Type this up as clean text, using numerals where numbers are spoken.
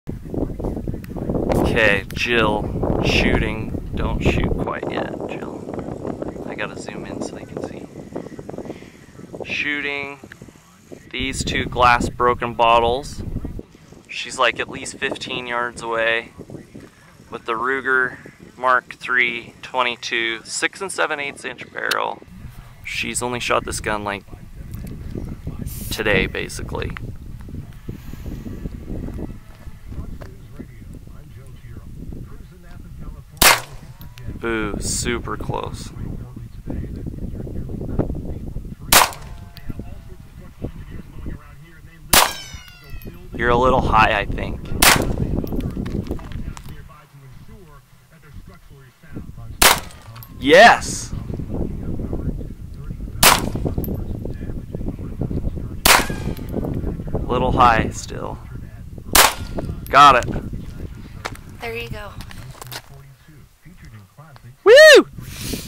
Okay, Jill, shooting. Don't shoot quite yet, Jill. I gotta zoom in so they can see. Shooting these two glass broken bottles. She's like at least 15 yards away with the Rugar Mark III 22 6 7/8 inch barrel. She's only shot this gun like today, basically. Boo, super close. You're a little high, I think. Yes! Little high still. Got it. There you go. Woo!